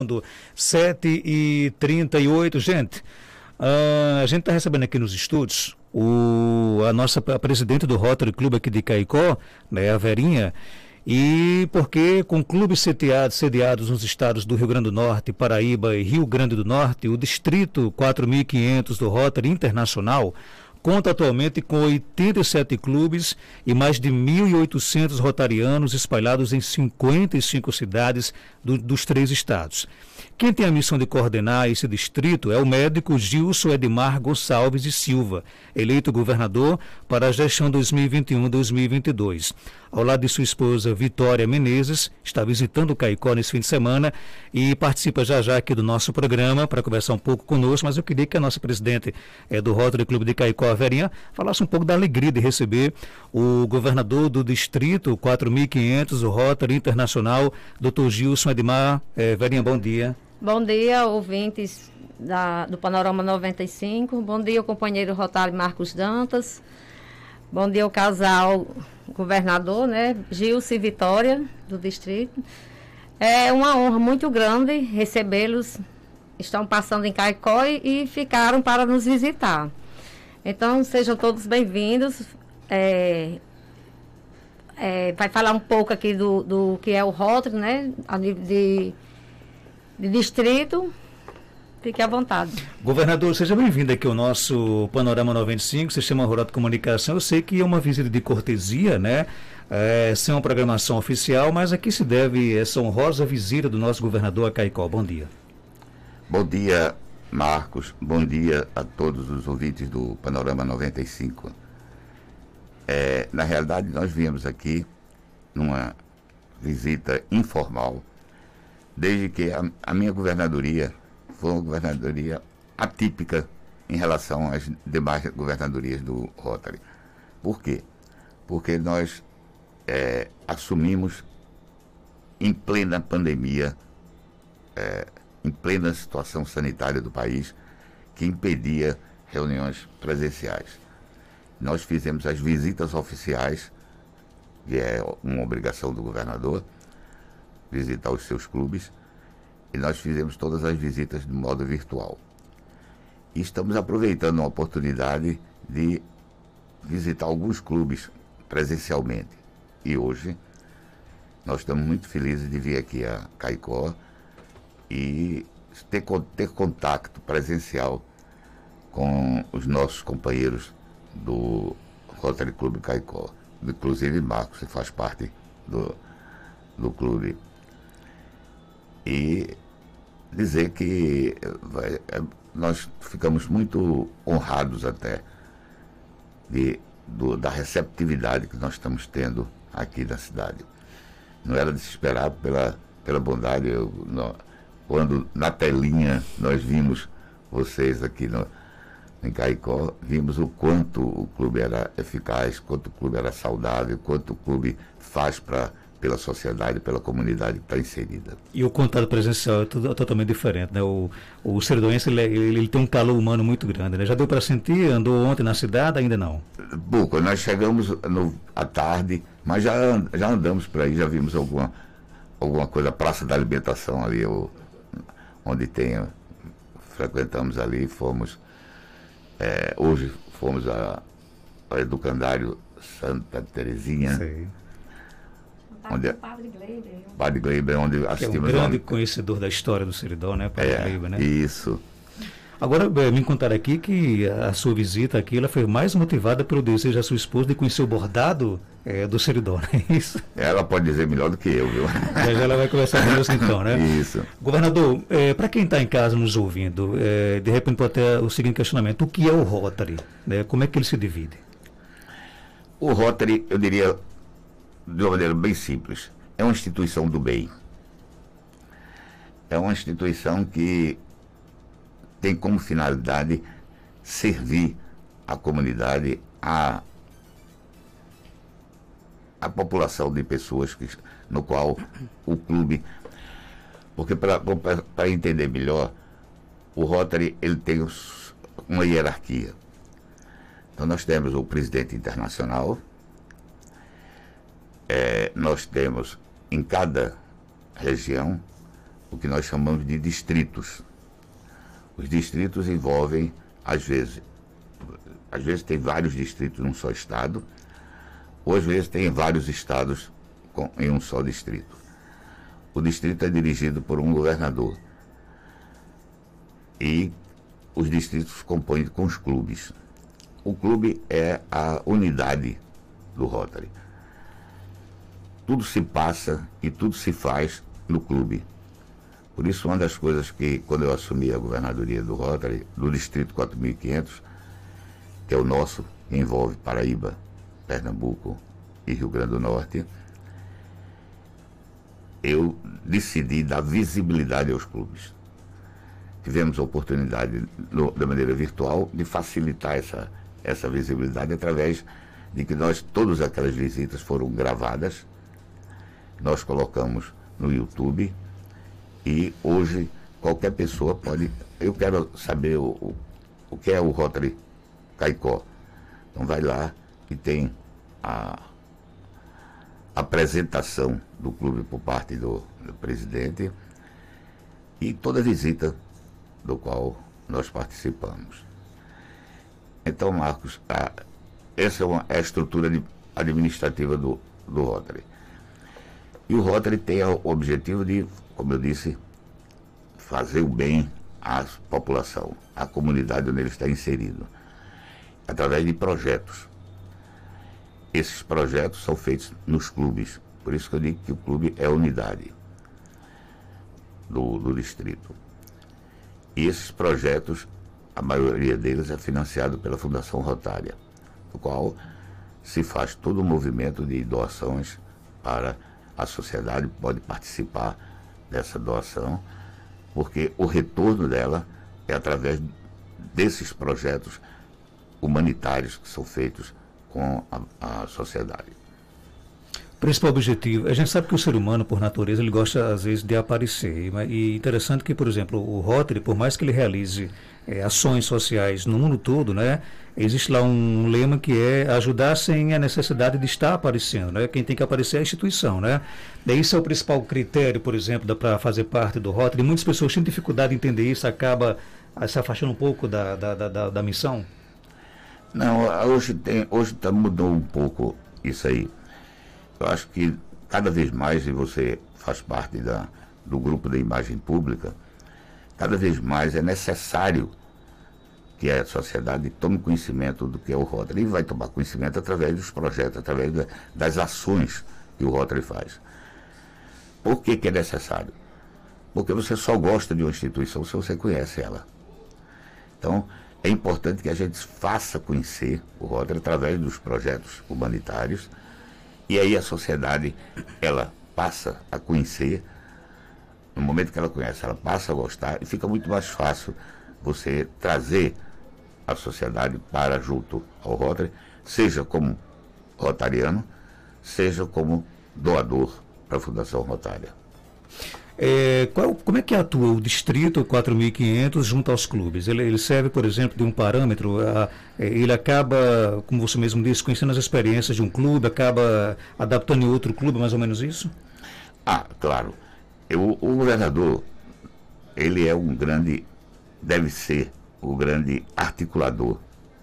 7h38, gente. A gente está recebendo aqui nos estúdios a presidente do Rotary Club aqui de Caicó, né, a Verinha, e porque com clubes sediados nos estados do Rio Grande do Norte, Paraíba e Rio Grande do Norte, o distrito 4.500 do Rotary Internacional conta atualmente com 87 clubes e mais de 1.800 rotarianos espalhados em 55 cidades dos 3 estados. Quem tem a missão de coordenar esse distrito é o médico Gilson Edmar Gonçalves e Silva, eleito governador para a gestão 2021-2022. Ao lado de sua esposa Vitória Menezes, está visitando Caicó nesse fim de semana e participa já aqui do nosso programa para conversar um pouco conosco, mas eu queria que a nossa presidente do Rotary Clube de Caicó, a Verinha, falasse um pouco da alegria de receber o governador do distrito 4.500, o Rotary Internacional, Dr. Gilson Edmar. Verinha, bom dia. Bom dia, ouvintes do Panorama 95. Bom dia, o companheiro Rotary Marcos Dantas. Bom dia, o casal governador, né, Gilson e Vitória, do distrito. É uma honra muito grande recebê-los. Estão passando em Caicó e ficaram para nos visitar. Então, sejam todos bem-vindos. Vai falar um pouco aqui do que é o Rotary, né, a nível de distrito. Fique à vontade. Governador, seja bem-vindo aqui ao nosso Panorama 95, Sistema Rural de Comunicação. Eu sei que é uma visita de cortesia, né? Sem uma programação oficial, mas aqui se deve essa honrosa visita do nosso governador a Caicó. Bom dia. Bom dia, Marcos. Bom dia a todos os ouvintes do Panorama 95. Na realidade, nós viemos aqui numa visita informal, desde que a minha governadoria foi uma governadoria atípica em relação às demais governadorias do Rotary. Por quê? Porque nós assumimos em plena pandemia, em plena situação sanitária do país, que impedia reuniões presenciais. Nós fizemos as visitas oficiais, que é uma obrigação do governador, visitar os seus clubes, e nós fizemos todas as visitas de modo virtual. E estamos aproveitando a oportunidade de visitar alguns clubes presencialmente. E hoje nós estamos muito felizes de vir aqui a Caicó e ter contato presencial com os nossos companheiros do Rotary Clube Caicó. Inclusive Marcos, que faz parte do clube. E dizer que nós ficamos muito honrados até da receptividade que nós estamos tendo aqui na cidade. Não era de se esperar pela bondade. Quando na telinha nós vimos vocês aqui em Caicó, vimos o quanto o clube era eficaz, quanto o clube era saudável, quanto o clube faz pela sociedade, pela comunidade que está inserida. E o contato presencial é totalmente diferente, né? O serdoense, ele tem um calor humano muito grande, né? Já deu para sentir? Andou ontem na cidade? Ainda não? Pouco, nós chegamos à tarde, mas já andamos por aí, já vimos alguma coisa, Praça da Alimentação ali, onde frequentamos ali, hoje fomos ao Educandário Santa Terezinha. Sei. Onde Padre Gleiber. Padre Gleiber, onde assistimos. Que é um grande conhecedor da história do Seridó, né, Padre Gleiber, né? Isso. Agora, me contaram aqui que a sua visita aqui, ela foi mais motivada pelo desejo da sua esposa de conhecer o bordado do Seridó, não é isso? Ela pode dizer melhor do que eu, viu? Já ela vai conversar conosco então, né? Isso. Governador, para quem está em casa nos ouvindo, de repente pode ter o seguinte questionamento: o que é o Rotary? Né? Como é que ele se divide? O Rotary, eu diria, de uma maneira bem simples, é uma instituição do bem. É uma instituição que tem como finalidade servir a comunidade, a população de pessoas no qual o clube... Porque, para entender melhor, o Rotary ele tem uma hierarquia. Então, nós temos o presidente internacional, nós temos em cada região o que nós chamamos de distritos. Os distritos envolvem, às vezes tem vários distritos num só estado, ou às vezes tem vários estados em um só distrito. O distrito é dirigido por um governador. E os distritos compõem com os clubes. O clube é a unidade do Rotary. Tudo se passa e tudo se faz no clube. Por isso, uma das coisas que, quando eu assumi a governadoria do Rotary, do Distrito 4.500, que é o nosso, que envolve Paraíba, Pernambuco e Rio Grande do Norte, eu decidi dar visibilidade aos clubes. Tivemos a oportunidade, da maneira virtual, de facilitar essa visibilidade através de que todas aquelas visitas foram gravadas, nós colocamos no YouTube. E hoje qualquer pessoa pode... Eu quero saber o que é o Rotary Caicó. Então vai lá e tem a apresentação do clube por parte do presidente e toda visita do qual nós participamos. Então, Marcos, essa é a estrutura administrativa do Rotary. E o Rotary tem o objetivo de, como eu disse, fazer o bem à população, à comunidade onde ele está inserido, através de projetos. Esses projetos são feitos nos clubes, por isso que eu digo que o clube é a unidade do distrito. E esses projetos, a maioria deles é financiado pela Fundação Rotária, no qual se faz todo o movimento de doações para a sociedade, pode participar dessa doação, porque o retorno dela é através desses projetos humanitários que são feitos com a sociedade. Principal objetivo, a gente sabe que o ser humano, por natureza, ele gosta às vezes de aparecer, e interessante que, por exemplo, o Rotary, por mais que ele realize ações sociais no mundo todo, né, existe lá um lema que é ajudar sem a necessidade de estar aparecendo, né? Quem tem que aparecer é a instituição, né? Esse é o principal critério, por exemplo, para fazer parte do Rotary. Muitas pessoas têm dificuldade em entender isso, acaba se afastando um pouco da missão. Não, hoje mudou um pouco isso aí. Eu acho que cada vez mais, e você faz parte do grupo da imagem pública, cada vez mais é necessário que a sociedade tome conhecimento do que é o Rotary. E vai tomar conhecimento através dos projetos, através das ações que o Rotary faz. Por que é necessário? Porque você só gosta de uma instituição se você conhece ela. Então, é importante que a gente faça conhecer o Rotary através dos projetos humanitários. E aí a sociedade, ela passa a conhecer, no momento que ela conhece, ela passa a gostar, e fica muito mais fácil você trazer a sociedade para junto ao Rotary, seja como rotariano, seja como doador para a Fundação Rotária. Como é que atua o Distrito 4.500 junto aos clubes? Ele serve, por exemplo, de um parâmetro, ele acaba, como você mesmo disse, conhecendo as experiências de um clube, acaba adaptando em outro clube, mais ou menos isso? Claro. O governador, ele é deve ser o grande articulador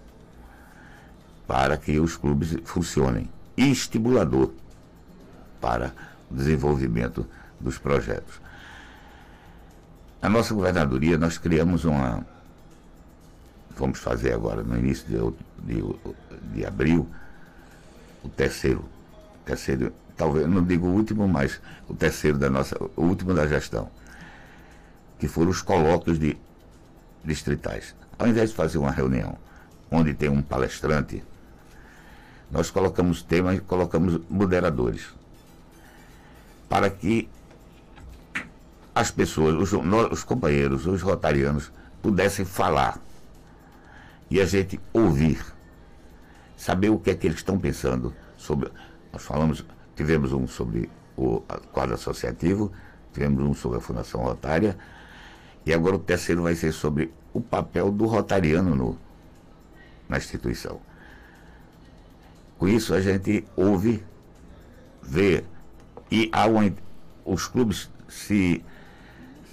para que os clubes funcionem e estimulador para o desenvolvimento dos projetos. Na nossa governadoria, nós criamos vamos fazer agora, no início de abril, o terceiro, talvez, não digo o último, mas o terceiro o último da gestão, que foram os colóquios distritais. Ao invés de fazer uma reunião onde tem um palestrante, nós colocamos temas e colocamos moderadores, para que as pessoas, os companheiros, os rotarianos, pudessem falar e a gente ouvir, saber o que é que eles estão pensando sobre. Tivemos um sobre o quadro associativo, tivemos um sobre a Fundação Rotária, e agora o terceiro vai ser sobre o papel do rotariano na instituição. Com isso a gente ouve, vê, e os clubes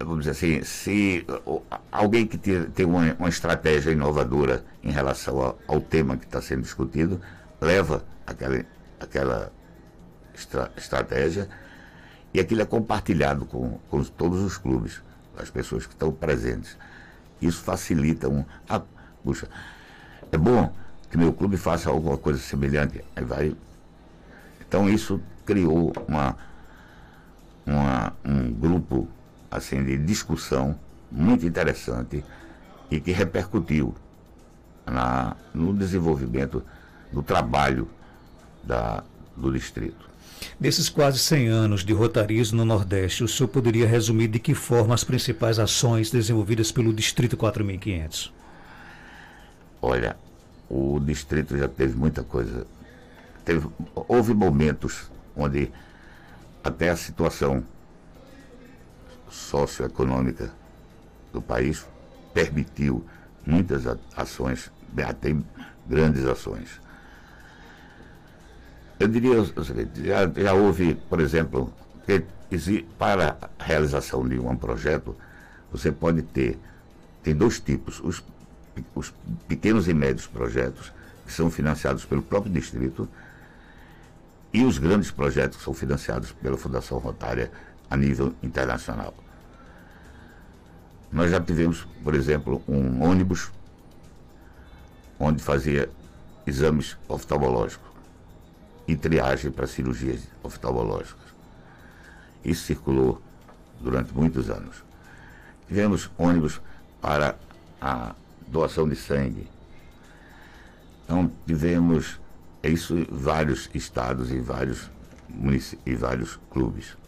vamos dizer assim, se alguém que tem uma estratégia inovadora em relação ao tema que está sendo discutido, leva aquela estratégia, e aquilo é compartilhado com todos os clubes, as pessoas que estão presentes. Isso facilita puxa, é bom que meu clube faça alguma coisa semelhante. Aí vai. Então isso criou um grupo assim, de discussão muito interessante e que repercutiu no desenvolvimento do trabalho do distrito. Desses quase 100 anos de rotarismo no Nordeste, o senhor poderia resumir de que forma as principais ações desenvolvidas pelo Distrito 4500? Olha, o distrito já teve muita coisa. Houve momentos onde até a situação socioeconômica do país permitiu muitas ações, até grandes ações. Eu diria o seguinte, já houve, por exemplo, para a realização de um projeto, você tem dois tipos, os pequenos e médios projetos, que são financiados pelo próprio distrito, e os grandes projetos que são financiados pela Fundação Rotária a nível internacional. Nós já tivemos, por exemplo, um ônibus onde fazia exames oftalmológicos e triagem para cirurgias oftalmológicas. Isso circulou durante muitos anos. Tivemos ônibus para a doação de sangue. Então, tivemos isso em vários estados e vários clubes.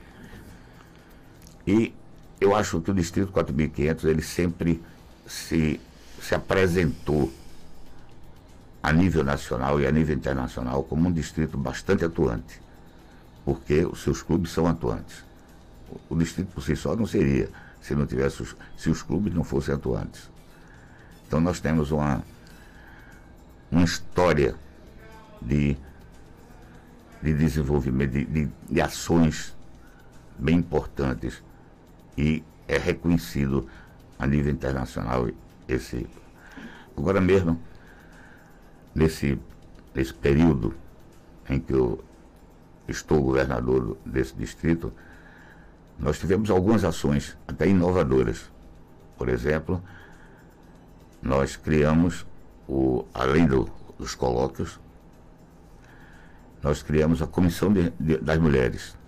E eu acho que o Distrito 4500 ele sempre se apresentou a nível nacional e a nível internacional como um distrito bastante atuante, porque os seus clubes são atuantes. O distrito por si só não seria, se os clubes não fossem atuantes. Então nós temos uma história de desenvolvimento, de ações bem importantes, e é reconhecido a nível internacional agora mesmo, nesse período em que eu estou governador desse distrito, nós tivemos algumas ações até inovadoras. Por exemplo, nós criamos, além dos colóquios, nós criamos a Comissão das Mulheres.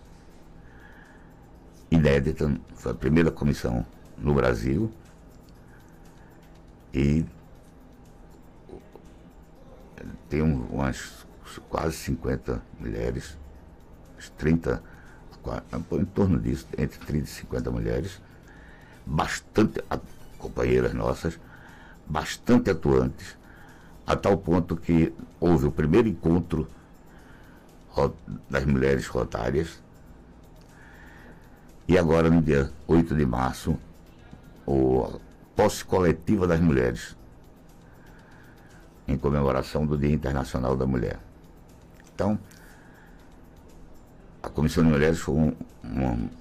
Inédita, foi a primeira comissão no Brasil, e tem umas quase 50 mulheres, 30, em torno disso, entre 30 e 50 mulheres, bastante companheiras nossas, bastante atuantes, a tal ponto que houve o primeiro encontro das mulheres rotárias, e agora no dia 8 de março, a posse coletiva das mulheres, em comemoração do Dia Internacional da Mulher. Então, a Comissão de Mulheres foi um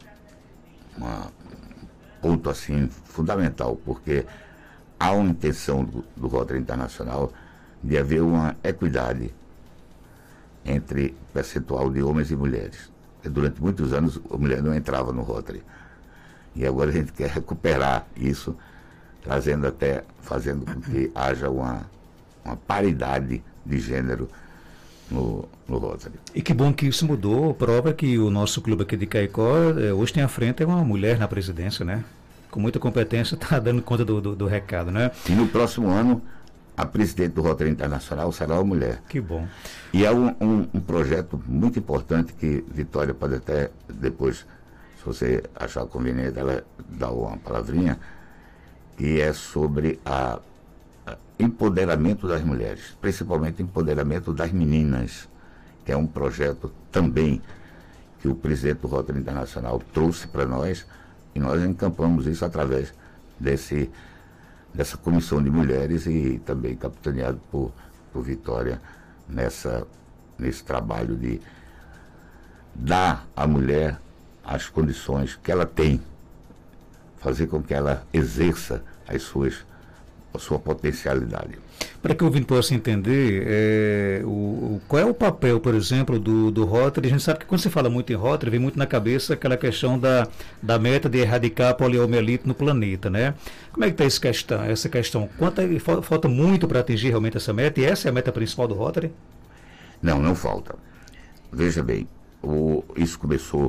ponto assim fundamental, porque há uma intenção do Rotary Internacional de haver uma equidade entre percentual de homens e mulheres. Porque durante muitos anos a mulher não entrava no Rotary. E agora a gente quer recuperar isso, fazendo com que haja uma paridade de gênero no Rotary. E que bom que isso mudou, prova que o nosso clube aqui de Caicó, hoje tem à frente uma mulher na presidência, né? Com muita competência, está dando conta do recado, né? E no próximo ano, a presidente do Rotary Internacional será uma mulher. Que bom. E é um projeto muito importante que Vitória pode até depois, se você achar conveniente, ela dá uma palavrinha, que é sobre empoderamento das mulheres, principalmente empoderamento das meninas, que é um projeto também que o presidente do Rotary Internacional trouxe para nós, e nós encampamos isso através dessa comissão de mulheres, e também capitaneado por Vitória nesse trabalho de dar à mulher as condições que ela tem fazer com que ela exerça a sua potencialidade. Para que o ouvinte possa entender, qual é o papel, por exemplo, do Rotary? A gente sabe que quando se fala muito em Rotary, vem muito na cabeça aquela questão da meta de erradicar a poliomielite no planeta, né? Como é que está essa questão? Falta muito para atingir realmente essa meta? E essa é a meta principal do Rotary? Não falta. Veja bem, isso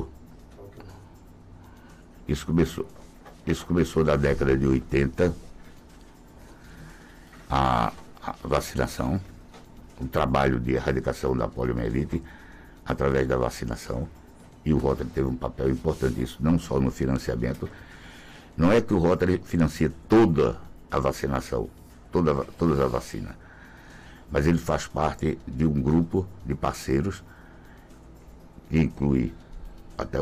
começou na década de 80, a vacinação, o trabalho de erradicação da poliomielite através da vacinação, e o Rotary teve um papel importantíssimo, não só no financiamento. Não é que o Rotary financia toda a vacinação, todas as vacinas, mas ele faz parte de um grupo de parceiros que inclui até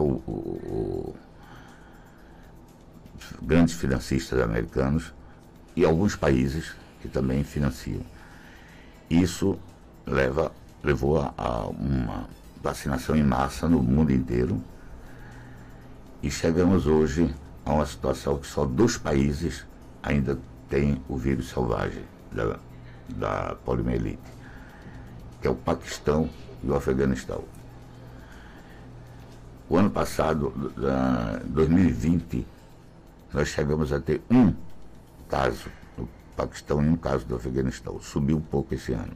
grandes financistas americanos e alguns países que também financiam. Isso levou a uma vacinação em massa no mundo inteiro, e chegamos hoje a uma situação que só 2 países ainda têm o vírus selvagem da poliomielite, que é o Paquistão e o Afeganistão. O ano passado, 2020, nós chegamos a ter um caso no Paquistão e um caso do Afeganistão. Subiu um pouco esse ano.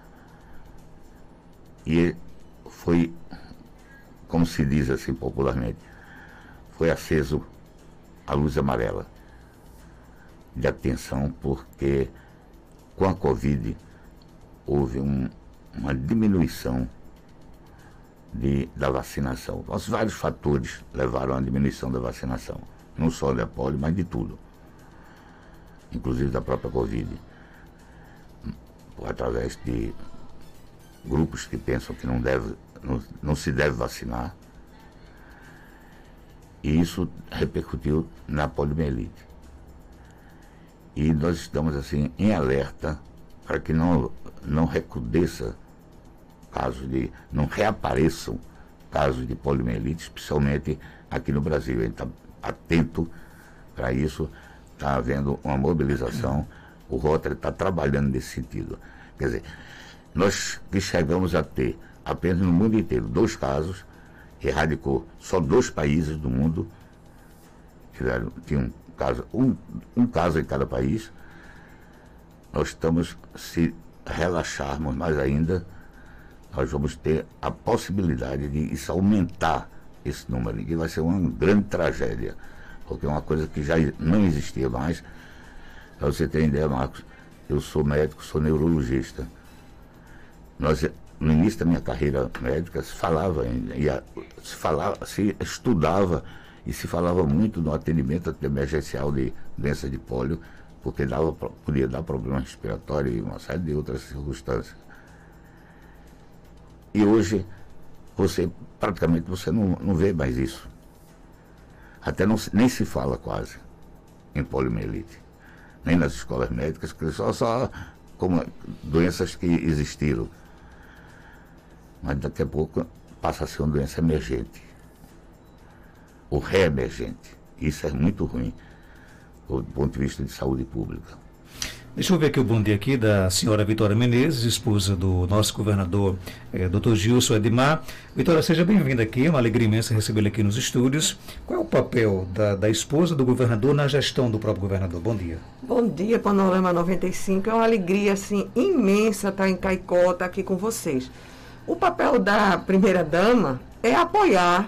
E foi, como se diz assim popularmente, foi aceso a luz amarela de atenção, porque com a Covid houve uma diminuição da vacinação. Os vários fatores levaram à diminuição da vacinação, não só da polio, mas de tudo, inclusive da própria Covid, através de grupos que pensam que não se deve vacinar, e isso repercutiu na poliomielite. E nós estamos assim em alerta para que não recrudesça não reapareçam casos de poliomielite, especialmente aqui no Brasil. A gente está atento para isso, está havendo uma mobilização, o Rotary está trabalhando nesse sentido. Quer dizer, nós que chegamos a ter apenas no mundo inteiro 2 casos, erradicou só 2 países do mundo, tinham um caso em cada país. Nós estamos, se relaxarmos mais ainda, nós vamos ter a possibilidade de isso aumentar esse número, e vai ser uma grande tragédia, porque é uma coisa que já não existia mais. Para você ter ideia, Marcos, eu sou médico, sou neurologista. No início da minha carreira médica, se estudava e se falava muito no atendimento emergencial de doença de pólio, porque podia dar problema respiratório e uma série de outras circunstâncias. E hoje, praticamente você não vê mais isso. Até nem se fala quase em poliomielite, nem nas escolas médicas, que só como doenças que existiram. Mas daqui a pouco passa a ser uma doença emergente, ou reemergente. Isso é muito ruim, do ponto de vista de saúde pública. Deixa eu ver aqui o bom dia aqui da senhora Vitória Menezes, esposa do nosso governador, Dr. Gilson Edmar. Vitória, seja bem-vinda aqui, é uma alegria imensa recebê-la aqui nos estúdios. Qual é o papel da esposa do governador na gestão do próprio governador? Bom dia. Bom dia, Panorama 95. É uma alegria assim, imensa estar em Caicó, estar aqui com vocês. O papel da primeira-dama é apoiar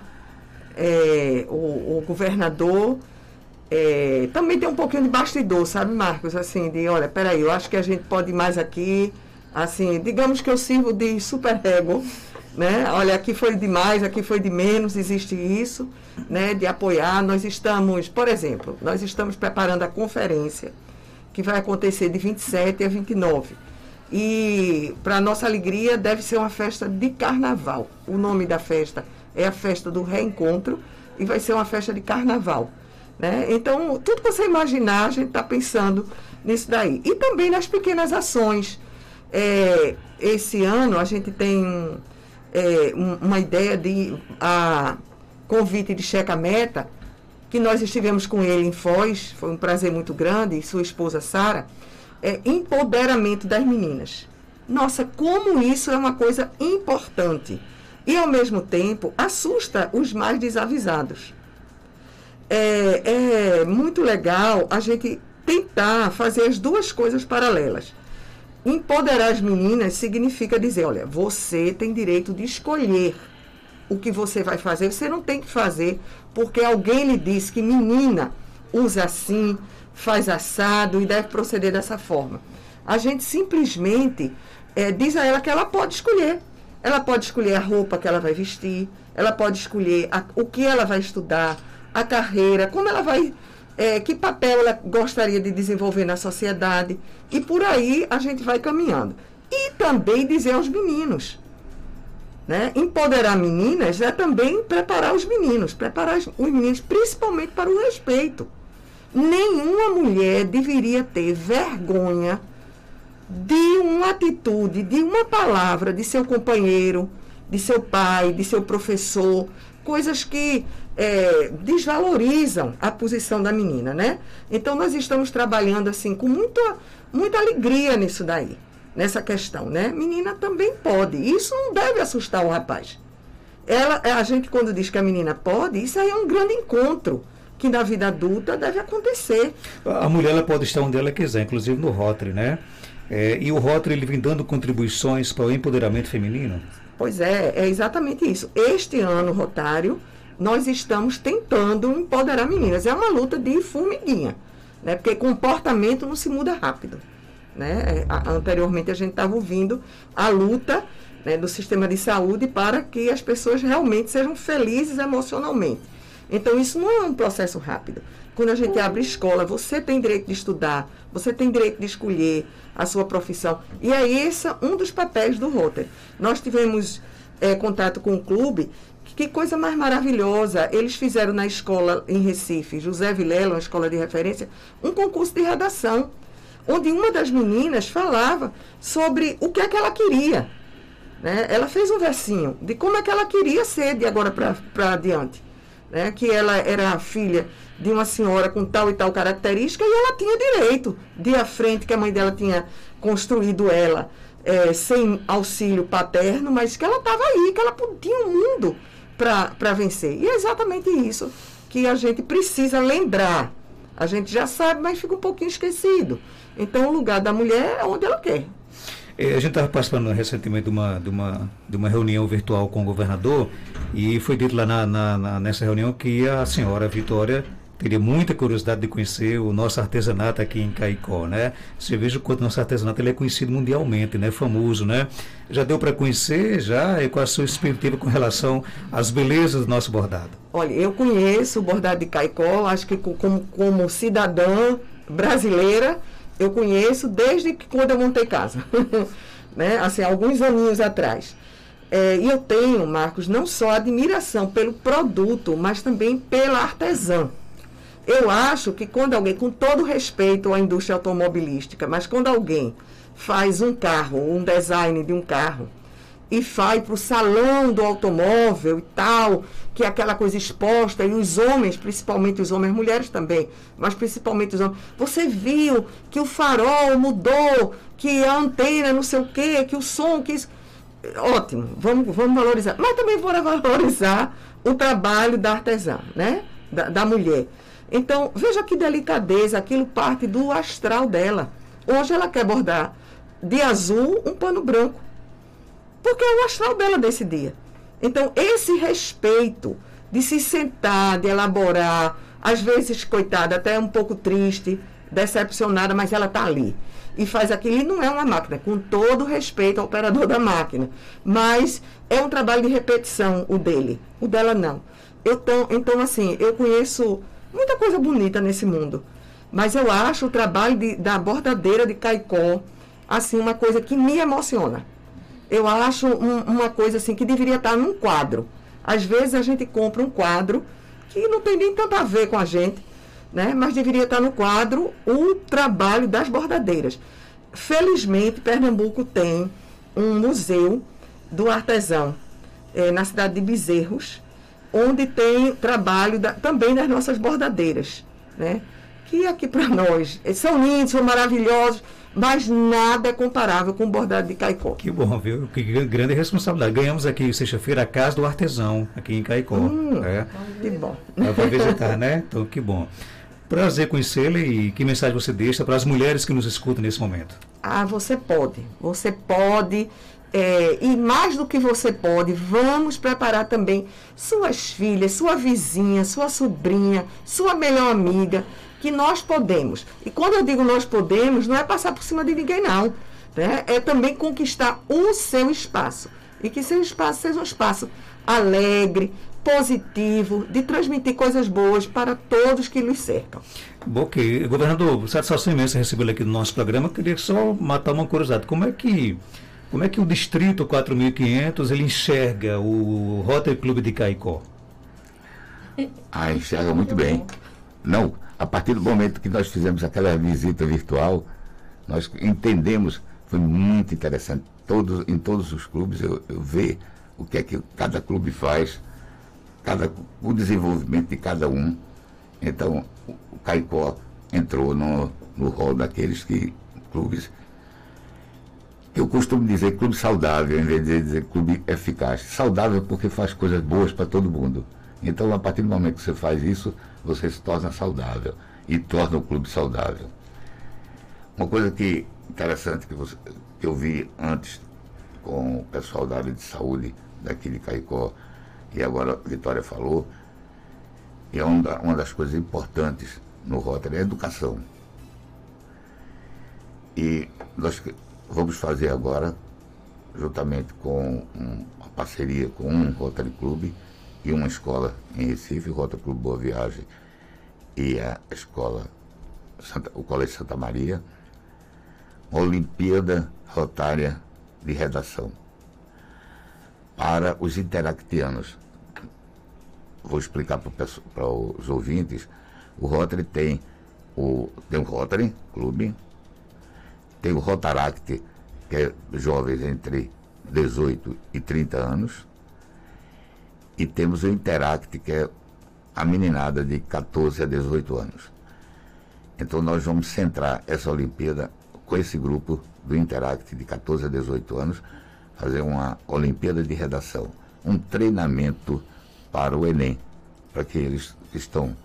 o governador. Também tem um pouquinho de bastidor, sabe, Marcos? Assim, olha, peraí, eu acho que a gente pode ir mais aqui. Assim, digamos que eu sirvo de super-ego, né? Olha, aqui foi de mais, aqui foi de menos, existe isso, né? De apoiar. Nós estamos, por exemplo, preparando a conferência que vai acontecer de 27 a 29. E, para nossa alegria, deve ser uma festa de carnaval. O nome da festa é a Festa do Reencontro e vai ser uma festa de carnaval, né? Então, tudo que você imaginar, a gente está pensando nisso daí. E também nas pequenas ações. Esse ano, a gente tem uma ideia de convite de checa-meta que nós estivemos com ele em Foz, foi um prazer muito grande, e sua esposa Sara, empoderamento das meninas. Nossa, como isso é uma coisa importante. E, ao mesmo tempo, assusta os mais desavisados. É muito legal a gente tentar fazer as duas coisas paralelas. Empoderar as meninas significa dizer, olha, você tem direito de escolher o que você vai fazer. Você não tem que fazer porque alguém lhe disse que menina usa assim, faz assado e deve proceder dessa forma. A gente simplesmente diz a ela que ela pode escolher. Ela pode escolher a roupa que ela vai vestir, ela pode escolher o que ela vai estudar, a carreira, como ela vai, que papel ela gostaria de desenvolver na sociedade. E por aí a gente vai caminhando. E também dizer aos meninos, né? Empoderar meninas é também preparar os meninos principalmente para o respeito. Nenhuma mulher deveria ter vergonha de uma atitude, de uma palavra de seu companheiro, de seu pai, de seu professor, coisas que desvalorizam a posição da menina, né? Então, nós estamos trabalhando assim com muita alegria nisso daí, nessa questão, né? Menina também pode. Isso não deve assustar o rapaz. A gente, quando diz que a menina pode, isso aí é um grande encontro que na vida adulta deve acontecer. A mulher ela pode estar onde ela quiser, inclusive no Rotary, né? E o Rotary ele vem dando contribuições para o empoderamento feminino? Pois é exatamente isso. Este ano, Rotário, nós estamos tentando empoderar meninas. É uma luta de formiguinha, né? Porque comportamento não se muda rápido, né? Anteriormente a gente estava ouvindo a luta, né, do sistema de saúde para que as pessoas realmente sejam felizes emocionalmente. Então isso não é um processo rápido. Quando a gente abre escola, você tem direito de estudar, você tem direito de escolher a sua profissão. E é esse um dos papéis do Rotary. Nós tivemos contato com o clube. Que coisa mais maravilhosa. Eles fizeram na escola em Recife, José Vilela, uma escola de referência, um concurso de redação, onde uma das meninas falava sobre o que é que ela queria. Né? Ela fez um versinho de como é que ela queria ser de agora para adiante. Né? Que ela era filha de uma senhora com tal e tal característica e ela tinha direito de ir à frente, que a mãe dela tinha construído ela sem auxílio paterno, mas que ela estava aí, que ela tinha um mundo para vencer. E é exatamente isso que a gente precisa lembrar. A gente já sabe, mas fica um pouquinho esquecido. Então, o lugar da mulher é onde ela quer. A gente estava participando recentemente de uma reunião virtual com o governador e foi dito lá nessa reunião que a senhora Vitória teria muita curiosidade de conhecer o nosso artesanato aqui em Caicó, né? Você veja o quanto nosso artesanato ele é conhecido mundialmente, né? Famoso, né? Já deu para conhecer, e qual a sua expectativa com relação às belezas do nosso bordado? Olha, eu conheço o bordado de Caicó, acho que como cidadã brasileira, eu conheço desde que quando eu montei casa, né? Assim, alguns aninhos atrás. E eu tenho, Marcos, não só admiração pelo produto, mas também pela artesã. Eu acho que quando alguém, com todo respeito à indústria automobilística, mas quando alguém faz um carro, um design de um carro, e vai para o salão do automóvel e tal, que é aquela coisa exposta, e os homens, principalmente os homens, mulheres também, mas principalmente os homens, você viu que o farol mudou, que a antena não sei o quê, que o som, que isso... Ótimo, vamos valorizar. Mas também vamos valorizar o trabalho da artesã, né? Da mulher. Então, veja que delicadeza, aquilo parte do astral dela. Hoje ela quer bordar de azul um pano branco, porque é o astral dela desse dia. Então, esse respeito de se sentar, de elaborar, às vezes, coitada, até um pouco triste, decepcionada, mas ela está ali. E faz aquilo, e não é uma máquina, com todo respeito ao operador da máquina. Mas é um trabalho de repetição, o dele. O dela, não. Então, assim, eu conheço muita coisa bonita nesse mundo. Mas eu acho o trabalho da bordadeira de Caicó, assim, uma coisa que me emociona. Eu acho uma coisa, assim, que deveria estar num quadro. Às vezes a gente compra um quadro que não tem nem tanto a ver com a gente, né? Mas deveria estar no quadro o trabalho das bordadeiras. Felizmente, Pernambuco tem um museu do artesão na cidade de Bezerros, onde tem trabalho também das nossas bordadeiras, né? Que aqui para nós são lindos, são maravilhosos, mas nada é comparável com o bordado de Caicó. Que bom, viu? Que grande responsabilidade. Ganhamos aqui sexta-feira a Casa do Artesão, aqui em Caicó. Que bom. Para visitar, né? Então, que bom. Prazer conhecê-la, e que mensagem você deixa para as mulheres que nos escutam nesse momento? Você pode, e mais do que você pode, vamos preparar também suas filhas, sua vizinha, sua sobrinha, sua melhor amiga, que nós podemos. E quando eu digo nós podemos, não é passar por cima de ninguém, não, né? É também conquistar o seu espaço, e que seu espaço seja um espaço alegre, positivo, de transmitir coisas boas para todos que nos cercam. Ok. Governador, satisfação imensa recebê-lo aqui no nosso programa. Eu queria só matar uma curiosidade. Como é que o Distrito 4.500 ele enxerga o Rotary Clube de Caicó? Enxerga muito bem. Não, a partir do momento que nós fizemos aquela visita virtual, nós entendemos, foi muito interessante. Em todos os clubes eu ver o que é que cada clube faz, o desenvolvimento de cada um. Então, o Caicó entrou no rol daqueles clubes. Eu costumo dizer clube saudável, em vez de dizer clube eficaz. Saudável porque faz coisas boas para todo mundo. Então, a partir do momento que você faz isso, você se torna saudável e torna o clube saudável. Uma coisa interessante que eu vi antes com o pessoal da área de saúde daqui de Caicó, e agora a Vitória falou, e uma das coisas importantes no Rotary é a educação. E nós vamos fazer agora, juntamente com uma parceria com um Rotary Clube e uma escola em Recife, o Rotary Clube Boa Viagem e a escola, o Colégio Santa Maria, uma Olimpíada Rotária de Redação para os interactianos. Vou explicar para os ouvintes. O Rotary tem o Rotary Clube, tem o Rotaract, que é jovens entre 18 e 30 anos, e temos o Interact, que é a meninada de 14 a 18 anos. Então nós vamos centrar essa Olimpíada com esse grupo do Interact de 14 a 18 anos, fazer uma Olimpíada de Redação, um treinamento para o Enem, para que eles que estão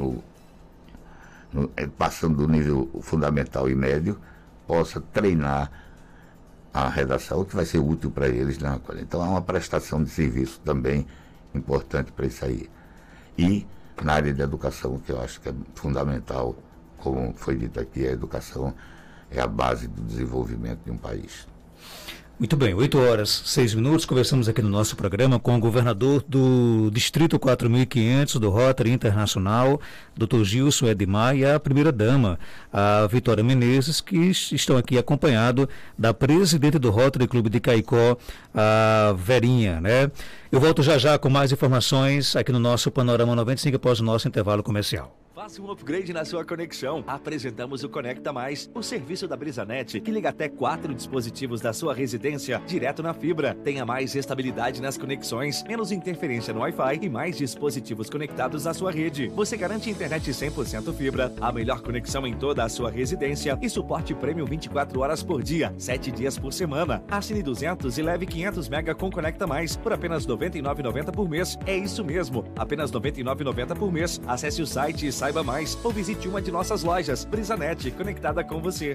passando do nível fundamental e médio, possa treinar a redação, que vai ser útil para eles. Né? Então, é uma prestação de serviço também importante para isso aí. E na área de educação, que eu acho que é fundamental, como foi dito aqui, a educação é a base do desenvolvimento de um país. Muito bem, 8h06, conversamos aqui no nosso programa com o governador do Distrito 4.500 do Rotary Internacional, Dr. Gilson Edmar, e a primeira-dama, a Vitória Menezes, que estão aqui acompanhado da presidente do Rotary Clube de Caicó, a Verinha, né? Eu volto já com mais informações aqui no nosso Panorama 95 após o nosso intervalo comercial. Faça um upgrade na sua conexão. Apresentamos o Conecta Mais, o serviço da Brisanet, que liga até 4 dispositivos da sua residência direto na fibra. Tenha mais estabilidade nas conexões, menos interferência no Wi-Fi e mais dispositivos conectados à sua rede. Você garante internet 100% fibra, a melhor conexão em toda a sua residência e suporte prêmio 24 horas por dia, 7 dias por semana. Assine 200 e leve 500 mega com Conecta Mais por apenas R$ 99,90 por mês. É isso mesmo, apenas R$ 99,90 por mês. Acesse o site e saiba mais ou visite uma de nossas lojas. Brisanet, conectada com você.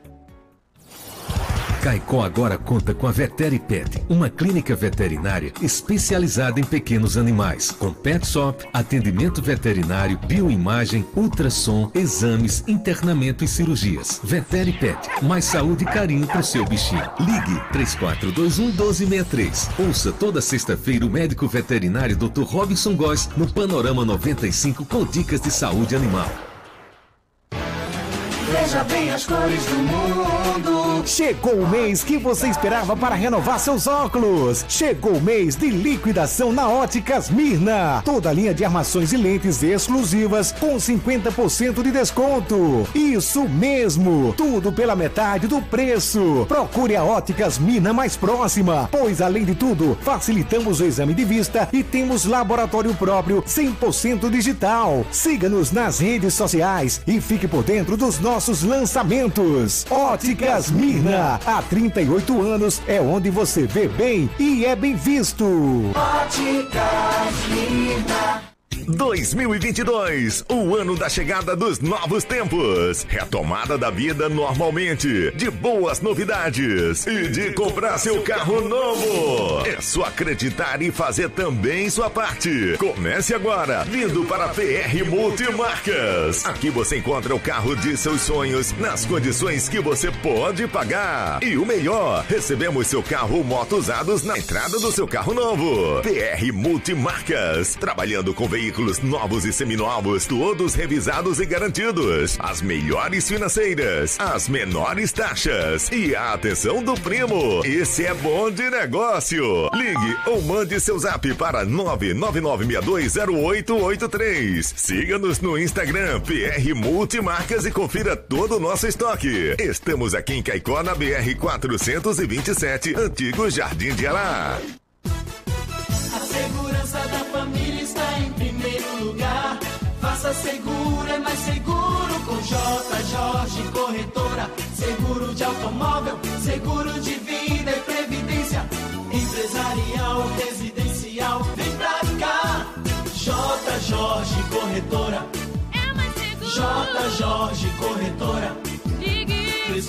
Caicó agora conta com a Veteripet, uma clínica veterinária especializada em pequenos animais, com pet shop, atendimento veterinário, bioimagem, ultrassom, exames, internamento e cirurgias. Veteripet, mais saúde e carinho pro seu bichinho. Ligue 3421-1263. Ouça toda sexta-feira o médico veterinário Dr. Robinson Góes no Panorama 95 com dicas de saúde animal. Veja bem as cores do mundo. Chegou o mês que você esperava para renovar seus óculos. Chegou o mês de liquidação na Óticas Mirna. Toda a linha de armações e lentes exclusivas com 50% de desconto. Isso mesmo, tudo pela metade do preço. Procure a Óticas Mirna mais próxima, pois além de tudo, facilitamos o exame de vista e temos laboratório próprio 100% digital. Siga-nos nas redes sociais e fique por dentro dos nossos lançamentos. Óticas Mirna, há 38 anos é onde você vê bem e é bem visto. Óticas Mirna. 2022, o ano da chegada dos novos tempos, retomada da vida normalmente, de boas novidades e de comprar seu carro novo. É só acreditar e fazer também sua parte. Comece agora, vindo para a PR Multimarcas. Aqui você encontra o carro de seus sonhos nas condições que você pode pagar. E o melhor, recebemos seu carro ou moto usados na entrada do seu carro novo. PR Multimarcas, trabalhando com veículos novos e seminovos, todos revisados e garantidos. As melhores financeiras, as menores taxas e a atenção do primo. Esse é bom de negócio. Ligue ou mande seu zap para 999620883. Siga-nos no Instagram PR Multimarcas e confira todo o nosso estoque. Estamos aqui em Caicó, na BR 427, Antigo Jardim de Ará. A segurança da família está em primeiro lugar. Faça seguro, é mais seguro com J. Jorge Corretora. Seguro de automóvel, seguro de vida e previdência. Empresarial, residencial, vem pra cá. J. Jorge Corretora. É mais seguro. J. Jorge Corretora. Ligue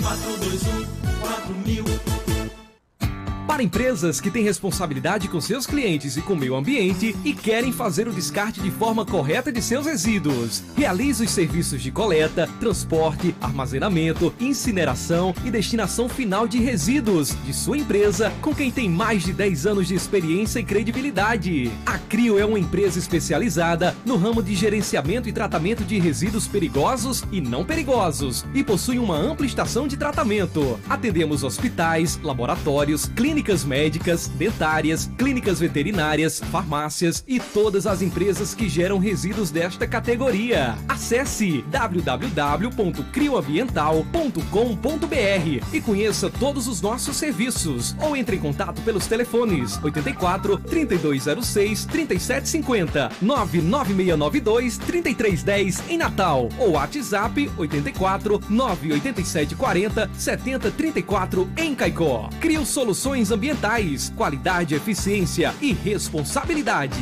3421-4000. Para empresas que têm responsabilidade com seus clientes e com o meio ambiente e querem fazer o descarte de forma correta de seus resíduos. Realize os serviços de coleta, transporte, armazenamento, incineração e destinação final de resíduos de sua empresa com quem tem mais de 10 anos de experiência e credibilidade. A CRIO é uma empresa especializada no ramo de gerenciamento e tratamento de resíduos perigosos e não perigosos e possui uma ampla estação de tratamento. Atendemos hospitais, laboratórios, clínicas médicas, dentárias, clínicas veterinárias, farmácias e todas as empresas que geram resíduos desta categoria. Acesse www.crioambiental.com.br e conheça todos os nossos serviços ou entre em contato pelos telefones 84 3206 3750 99692 3310 em Natal ou WhatsApp 84 98740 7034 em Caicó. CRIO Soluções Ambientais, qualidade, eficiência e responsabilidade.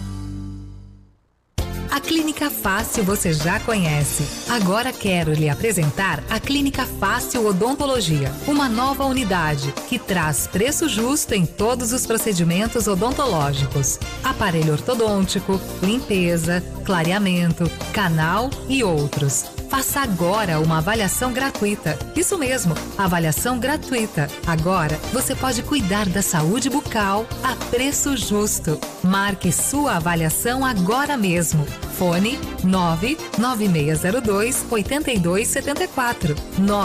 A Clínica Fácil você já conhece. Agora quero lhe apresentar a Clínica Fácil Odontologia, uma nova unidade que traz preço justo em todos os procedimentos odontológicos. Aparelho ortodôntico, limpeza, clareamento, canal e outros. Faça agora uma avaliação gratuita. Isso mesmo, avaliação gratuita. Agora você pode cuidar da saúde bucal a preço justo. Marque sua avaliação agora mesmo. Fone 99602-8274.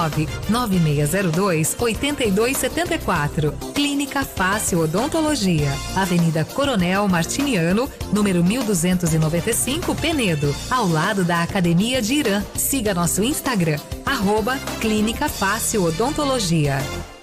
99602-8274. Clínica Fácil Odontologia. Avenida Coronel Martiniano, número 1295, Penedo, ao lado da Academia de Irã. Siga nosso Instagram, @Clínica Fácil Odontologia.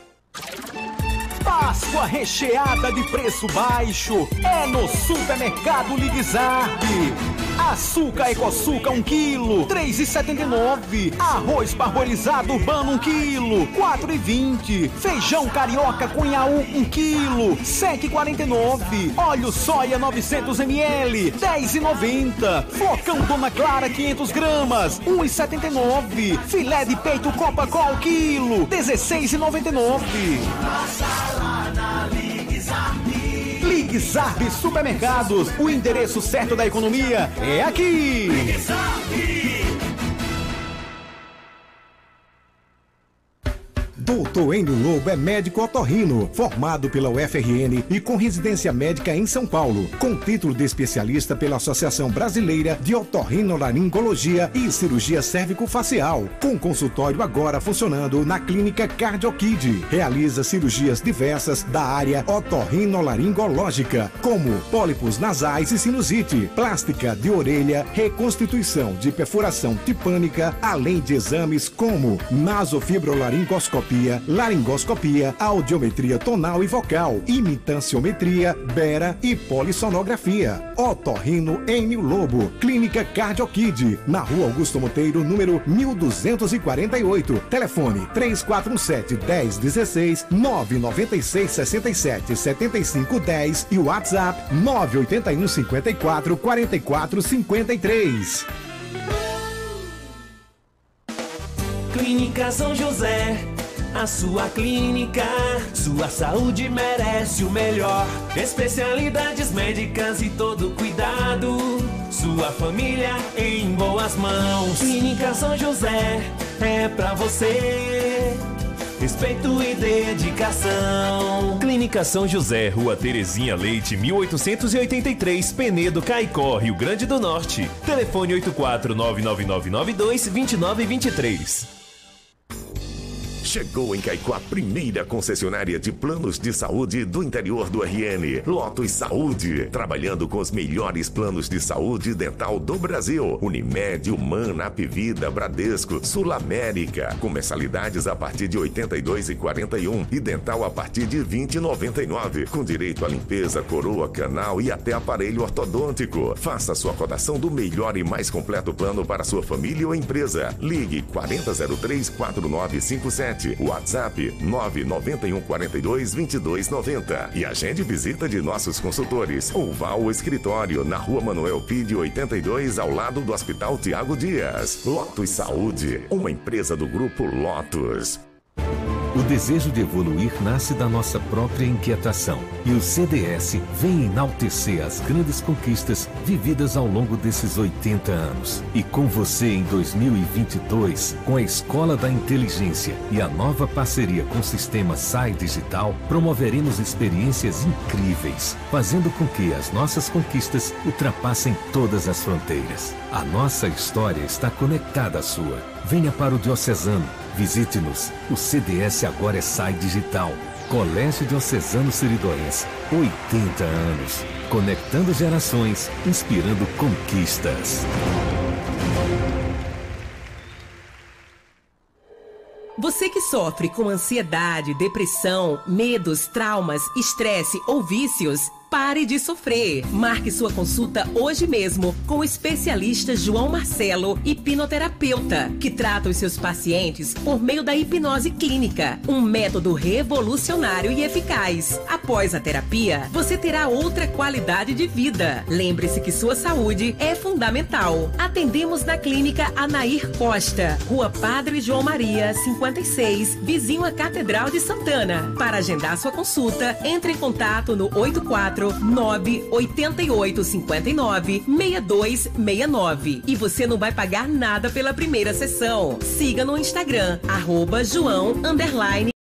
Páscoa recheada de preço baixo é no Supermercado Ligzarb. Açúcar Ecoçuca 1 kg, 3,79. Arroz parbolizado urbano 1 kg, 4,20. Feijão carioca Cunhaú 1 kg, 7,49. Óleo soia 900 ml, 10,90. Flocão Dona Clara 500 gramas, 1,79. Filé de peito Copacol quilo, 16,99. Ligzarb Supermercados, o endereço certo da economia é aqui. Dr. Enio Lobo é médico otorrino, formado pela UFRN e com residência médica em São Paulo, com título de especialista pela Associação Brasileira de Otorrinolaringologia e Cirurgia Cérvico-Facial, com consultório agora funcionando na Clínica CardioKid. Realiza cirurgias diversas da área otorrinolaringológica, como pólipos nasais e sinusite, plástica de orelha, reconstituição de perfuração tipânica, além de exames como nasofibrolaringoscopia, laringoscopia, audiometria tonal e vocal, imitanciometria, bera e polissonografia. Otorrino Enio Lobo, Clínica CardioKid, na Rua Augusto Monteiro, número 1248. Telefone 3417-1016, 99667-7510 e WhatsApp 98154-4453. Clínica São José, a sua clínica, sua saúde merece o melhor. Especialidades médicas e todo cuidado, sua família em boas mãos. Clínica São José é pra você, respeito e dedicação. Clínica São José, Rua Terezinha Leite, 1883, Penedo, Caicó, Rio Grande do Norte. Telefone 84-99992-2923. Chegou em Caicó a primeira concessionária de planos de saúde do interior do RN. Lotus Saúde, trabalhando com os melhores planos de saúde dental do Brasil. Unimed, Humana, Apvida, Bradesco, Sul América. Com mensalidades a partir de R$ 82,41 e dental a partir de R$ 20,99. Com direito a limpeza, coroa, canal e até aparelho ortodôntico. Faça sua cotação do melhor e mais completo plano para sua família ou empresa. Ligue 4003-4957. WhatsApp 99142-2290 e agende visita de nossos consultores ou vá ao escritório na Rua Manuel Pide 82, ao lado do Hospital Tiago Dias. Lotus Saúde, uma empresa do Grupo Lotus. O desejo de evoluir nasce da nossa própria inquietação e o CDS vem enaltecer as grandes conquistas vividas ao longo desses 80 anos. E com você em 2022, com a Escola da Inteligência e a nova parceria com o sistema SAI Digital, promoveremos experiências incríveis, fazendo com que as nossas conquistas ultrapassem todas as fronteiras. A nossa história está conectada à sua. Venha para o Diocesano. Visite-nos. O CDS agora é SAI Digital. Colégio Diocesano Seridóense. 80 anos. Conectando gerações, inspirando conquistas. Você que sofre com ansiedade, depressão, medos, traumas, estresse ou vícios, pare de sofrer. Marque sua consulta hoje mesmo com o especialista João Marcelo, hipnoterapeuta, que trata os seus pacientes por meio da hipnose clínica, um método revolucionário e eficaz. Após a terapia, você terá outra qualidade de vida. Lembre-se que sua saúde é fundamental. Atendemos na Clínica Anair Costa, Rua Padre João Maria, 56, vizinho à Catedral de Santana. Para agendar sua consulta, entre em contato no 849-8859-6269 e você não vai pagar nada pela primeira sessão. Siga no Instagram, @João_.